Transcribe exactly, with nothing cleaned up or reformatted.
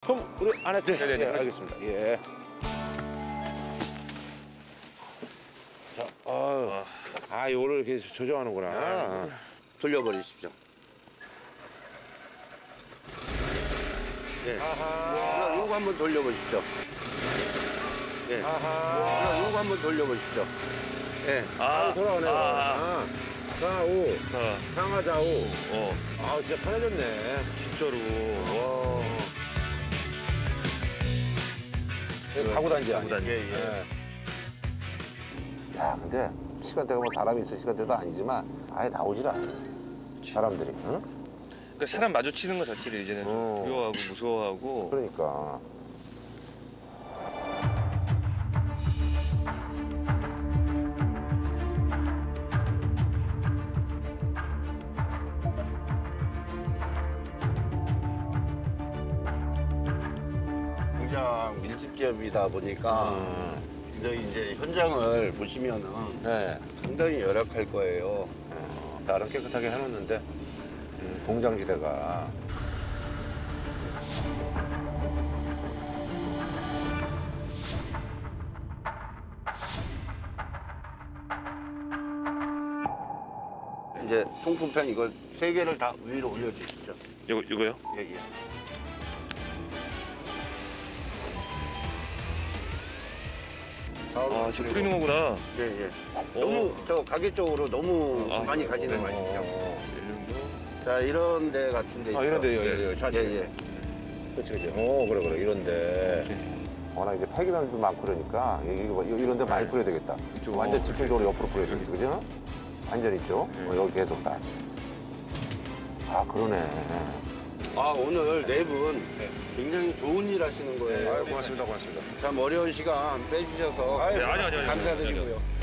그럼 우리 안에 네, 네네, 예, 알겠습니다. 예. 자, 어, 아, 이거를 이렇게 조정하는구나. 돌려버리십시오. 예. 아하. 요거 한번 돌려보십시오. 예. 아하. 요거 한번 돌려보십시오. 예. 아, 돌아오네요. 아, 아, 좌우, 아, 상하 좌우. 어, 아, 진짜 편해졌네. 진짜로. 와. 가구 단지야. 가구 단지. 예, 예. 야, 근데 시간대가 뭐 사람이 있을 시간대도 아니지만 아예 나오질 않아. 사람들이. 응? 그러니까 사람 마주치는 것 자체를 이제는 좀 어. 두려워하고 무서워하고. 그러니까. 공장 밀집 지역이다 보니까 이제 이제 현장을 보시면은 네. 상당히 열악할 거예요. 어, 나름 깨끗하게 해놓는데 음, 공장지대가. 이제 통풍팬 이걸 세 개를 다 위로 올려주십시오. 이거 이거요? 예, 예. 아, 지금 뿌리는 거구나. 예, 예. 오. 너무 저 가게 쪽으로 너무 아, 많이 가지는 네. 마십시오. 어. 자, 이런 데 같은데. 아, 이런데요, 네. 이런데요. 예, 좌측. 예. 그렇지, 그렇지. 어, 그래, 그래. 이런데. 워낙 이제 폐기량도 많고 그러니까 이거, 이거 이런 데 많이 뿌려야 되겠다. 이쪽. 완전 집중적으로 옆으로 뿌려야 되겠지, 그죠? 완전 있죠? 네. 어, 여기 계속 딱. 아, 그러네. 아, 오늘 네 분 굉장히 좋은 일 하시는 거예요. 아유, 고맙습니다, 고맙습니다. 참 어려운 시간 빼주셔서 아유, 네, 아니, 아니, 아니. 감사드리고요.